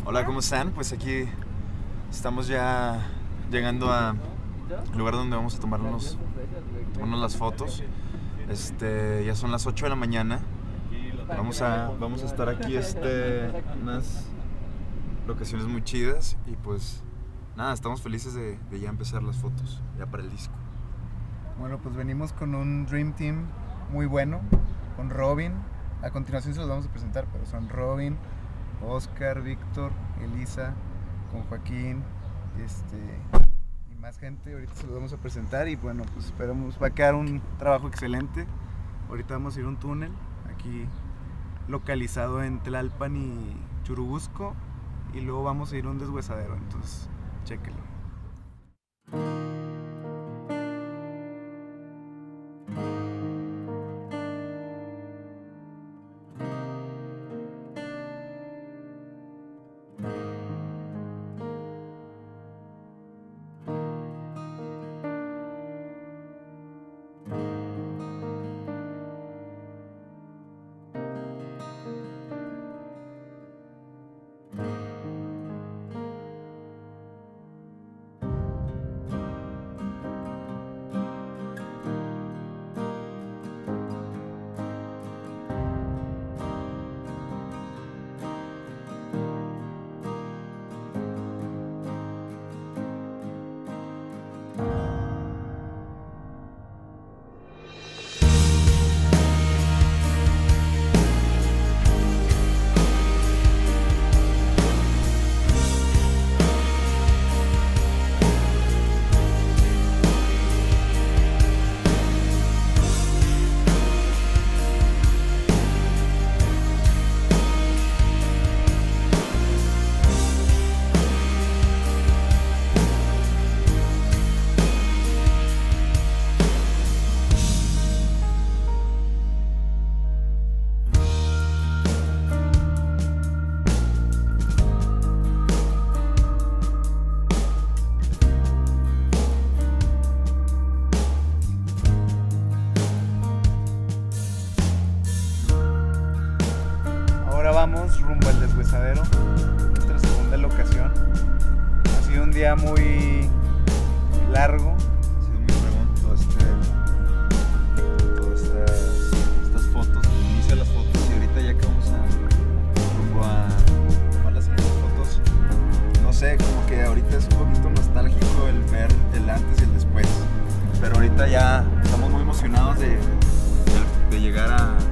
Hola, ¿cómo están? Pues aquí estamos ya llegando al lugar donde vamos a tomarnos las fotos. Ya son las 8 de la mañana. Vamos a estar aquí unas locaciones muy chidas y pues nada, estamos felices de ya empezar las fotos, ya para el disco. Bueno, pues venimos con un Dream Team muy bueno, con Robin. A continuación se los vamos a presentar, pero son Robin, Oscar, Víctor, Elisa, con Joaquín, y más gente. Ahorita se los vamos a presentar y bueno, pues esperamos, va a quedar un trabajo excelente. Ahorita vamos a ir a un túnel, aquí localizado en Tlalpan y Churubusco, y luego vamos a ir a un deshuesadero, entonces chéquenlo. Vamos rumbo al deshuesadero, nuestra segunda locación. Ha sido un día muy largo. Ha sido muy fregón todas estas fotos. Inicia las fotos y ahorita ya que vamos rumbo a tomar las siguientes fotos, no sé, como que ahorita es un poquito nostálgico el ver el antes y el después. Pero ahorita ya estamos muy emocionados de llegar a